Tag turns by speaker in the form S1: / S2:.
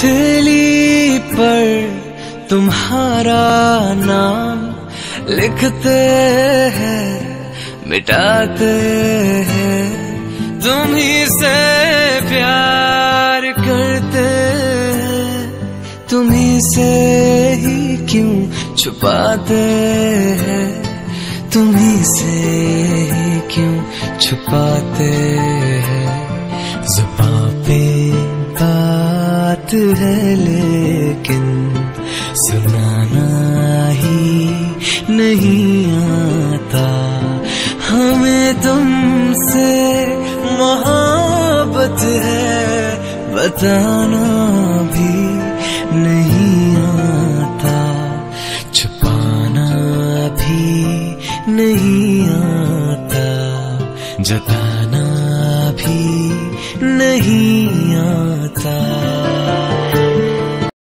S1: हथेली पर तुम्हारा नाम लिखते हैं, मिटाते हैं। तुम ही से प्यार करते हैं, तुम ही से ही क्यों छुपाते हैं, तुम ही से ही क्यों छुपाते हैं। ज़ुबां पे बात है लेकिन सुनाना ही नहीं आता। हमें तुमसे मोहब्बत है, बताना भी नहीं आता, छुपाना भी नहीं आता, जताना भी नहीं आता।